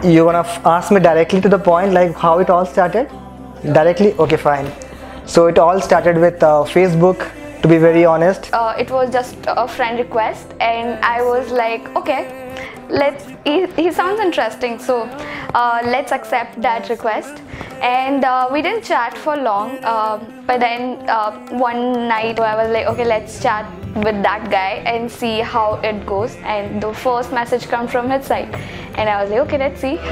You wanna ask me directly to the point, like how it all started? Directly? Okay, fine. So it all started with Facebook, to be very honest. It was just a friend request, and I was like, okay, he sounds interesting, so let's accept that request. And we didn't chat for long, but then one night I was like, okay, let's chat with that guy and see how it goes. And the first message come from his side, and I was like, okay, let's see.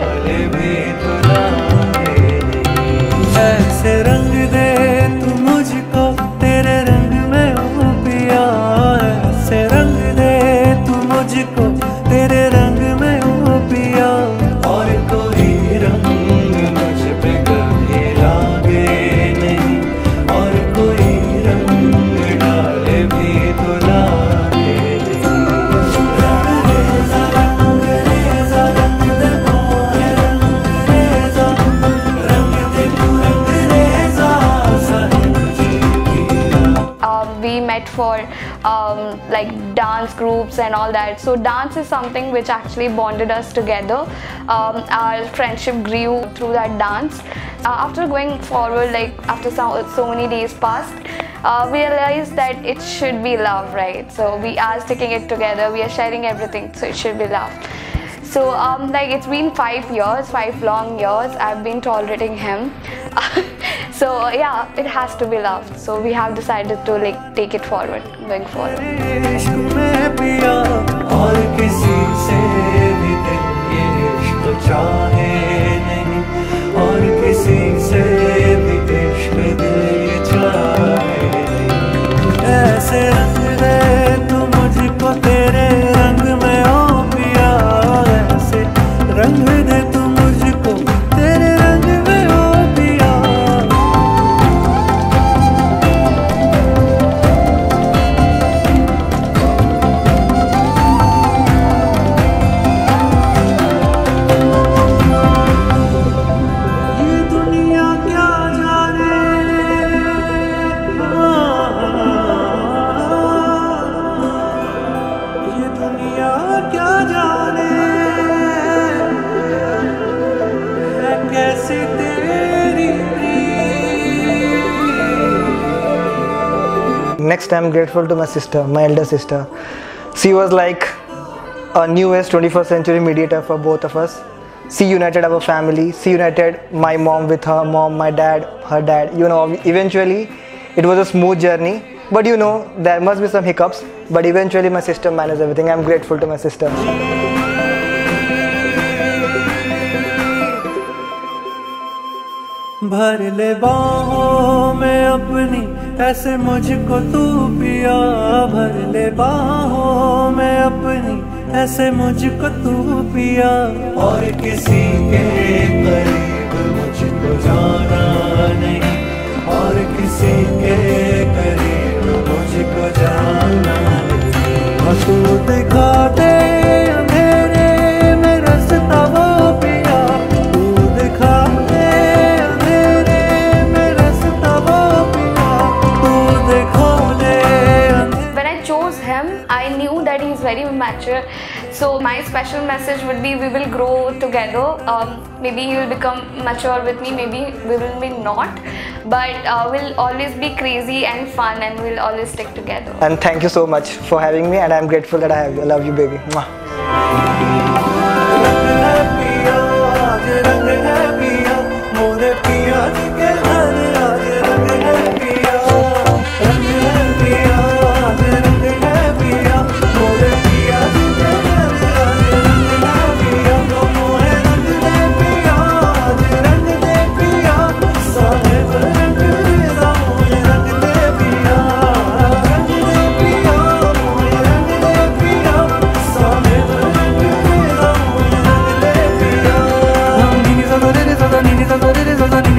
ऐसे रंग दे तू मुझको तेरे रंग में हो पिया, ऐसे रंग दे तू मुझको तेरे रंग में हो पिया, और कोई रंग मुझ पे कभी लागे नहीं, और कोई रंग डाले भी तो लागे नहीं। रंग रेजा रंग रेजा रंग दे मोहे रंग रेजा, रंग दे तू रंग रेजा साहिब जी पिया। We met for like dance groups and all that. So dance is something which actually bonded us together. Our friendship grew through that dance. After going forward, like after so many days passed, we realized that it should be love, right? So we are sticking it together, we are sharing everything, so it should be love. So like it's been 5 years, 5 long years I've been tolerating him. So yeah, it has to be love. So we have decided to like take it forward, going forward. इश्क में पिया और किसी से भी दिल ये इश्क चाहे नहीं, और किसी से भी इश्क दिल ये चाहे नहीं। ऐसे रंग दे तू मुझको तेरे रंग में हो पिया, ऐसे रंग दे तू मुझको तेरे रंग में हो पिया। ये दुनिया क्या जाने, ये दुनिया क्या जाने है कैसी तेरी Next, I'm grateful to my sister, my elder sister. She was like a newest 21st century mediator for both of us. She united our family. She united my mom with her mom, my dad, her dad. You know, eventually it was a smooth journey. But you know, there must be some hiccups. But eventually my sister managed everything. I'm grateful to my sister. भर ले बाहों में अपनी ऐसे मुझको तू पिया, भर ले बाहों में अपनी ऐसे मुझको तू पिया, और किसी के करीब मुझको जाना नहीं, और किसी के करीब मुझको जाना नहीं। तू दिखा दे अंधेरे में रास्ता वो पिया, तू दिखा दे अंधेरे में रास्ता वो पिया, तू दिखा दे। When I chose him, I knew that he's very mature. So my special message would be, we will grow together. Maybe he will become mature with me, maybe we will be not. But we'll always be crazy and fun, and we'll always stick together. And thank you so much for having me, and I'm grateful that I have you. I love you, baby. Mwah. Nini